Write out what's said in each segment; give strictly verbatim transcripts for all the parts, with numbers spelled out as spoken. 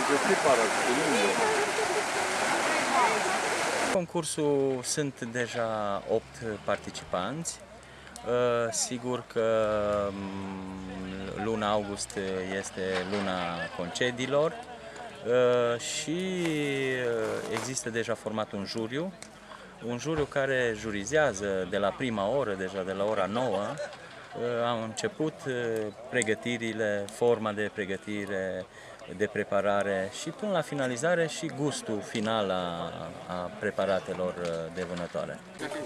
Concursul sunt deja opt participanți. Sigur că luna august este luna concediilor și există deja format un juriu, un juriu care jurizează de la prima oră, deja de la ora nouă. Am început pregătirile, forma de pregătire, de preparare și până la finalizare și gustul final a, a preparatelor de vânătoare.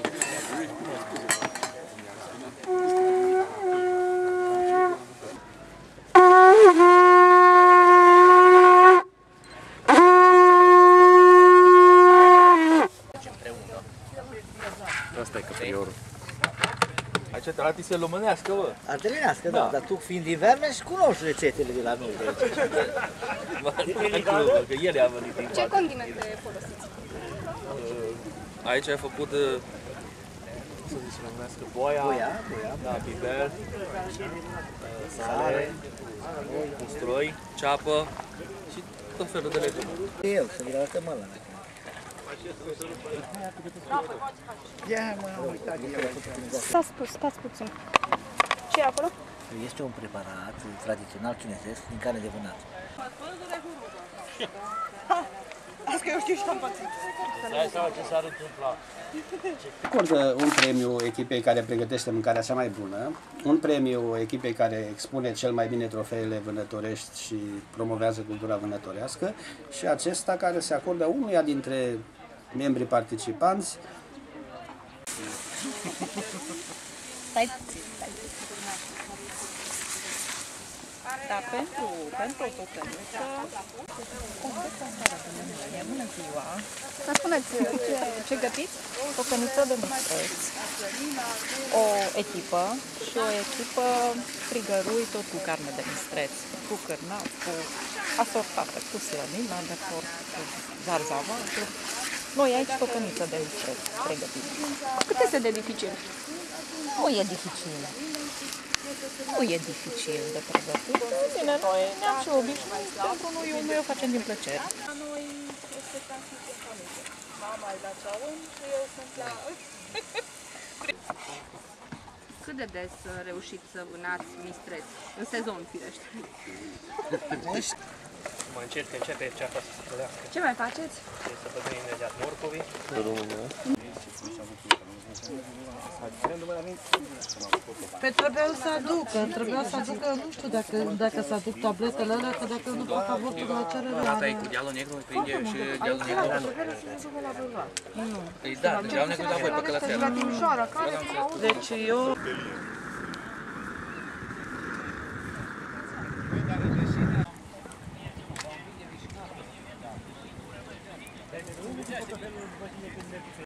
Asta e căpriorul. Aici tradiție românească, bă. Artelenească, da. da, dar tu fiind din Verme și cunoști rețetele de la noi. Că ieri a venit din Ce condimente folosiți? Aici ai făcut, să zice românească, boia, Boia, boia. da, biber, sare, usturoi, ceapă și tot felul de legume. Eu, să vi-l arătăm ăla. Ia, mă, am uitat. Stați, stați puțin. Ce e acolo? Este un preparat tradițional chinezesc din carne de vânat. Asta că eu știu și am pățit. Hai seama ce s-ar întâmpla. Acordă un premiu echipei care pregătește mâncarea cea mai bună, un premiu echipei care expune cel mai bine trofeele vânătorești și promovează cultura vânătorească și acesta care se acordă unuia dintre membrii participanți. Stai, stai. Dar pentru, pentru o tocăniță, bună ziua! Să spuneți ce, ce gătiți? Tocăniță de mistreți, o echipă și o echipă frigărui tot cu carne de mistreți, cu cârnaț, cu asortată, cu slănină, de porc, cu zarzavaturi. Noi aici tocăniță de mistreți pregătiți. Cât este de dificil? Nu e dificil. Nu e dificil de pregătit. Bine, noi ne-am și obișnuit, pentru noi, noi o facem din plăcere. Noi este transmisie. Mama e la ceaun și eu sunt la... Cât de des reușiți să vânați mistreți? În sezon, firește. Mă încerc, începe ceapa să se pălească. Ce mai faceți? Să băgăm imediat morcovii. Păi trebuiau să aducă, trebuiau să aducă, nu știu dacă, dacă să aduc tabletele alea, că dacă nu fac avortul la cerere... Gata, e cu dealul negru, prinde și dealul negru la noi. Nu. Păi da, dealul negru la voi, pe călățel. Deci eu...